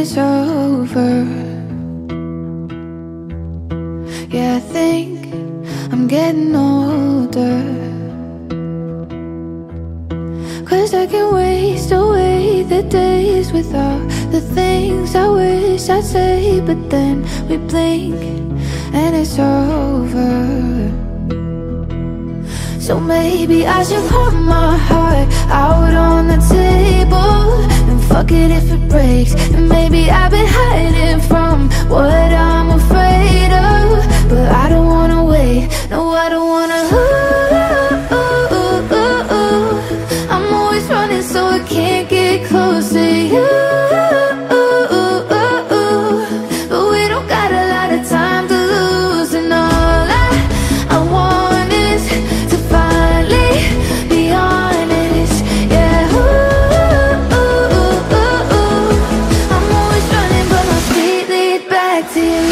it's over. Yeah, I think I'm getting older, 'cause I can waste away the days without the things I wish I'd say. But then we blink and it's over. So maybe I should put my heart out on the table and fuck it if it breaks. And maybe I've been hiding from what I'm afraid of, but I don't wanna wait, no I don't wanna. I'm always running so I can't get close to you, but we don't got a lot of time to lose. And all I want is to finally be honest. Yeah, I'm always running but my feet lead back to you.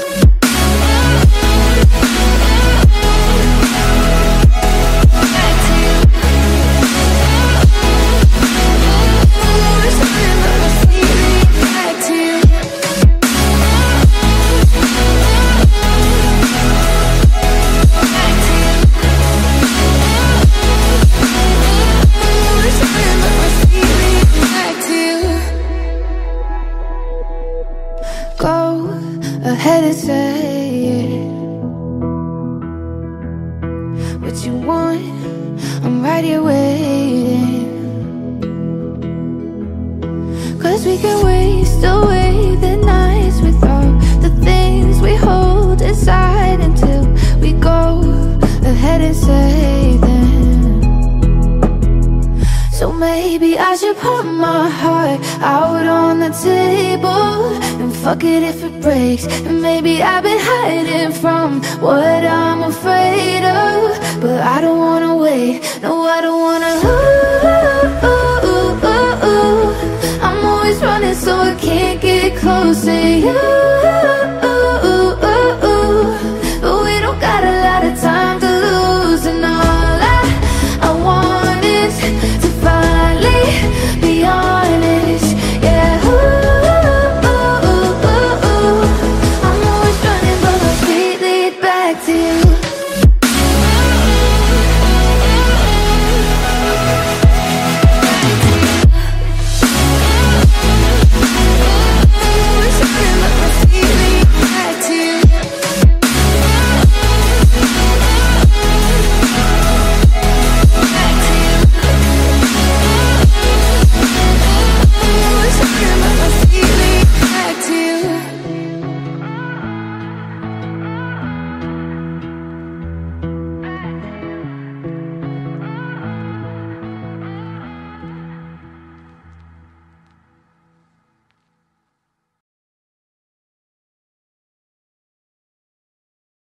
Go ahead and say it, what you want, I'm right here waiting. 'Cause we can waste away the nights without the things we hold inside until we go ahead and say them. So maybe I should put my heart out on the table and fuck it if it breaks. And maybe I've been hiding from what I'm afraid of, but I don't wanna wait, no I don't wanna. I'm always running so I can't get close to you.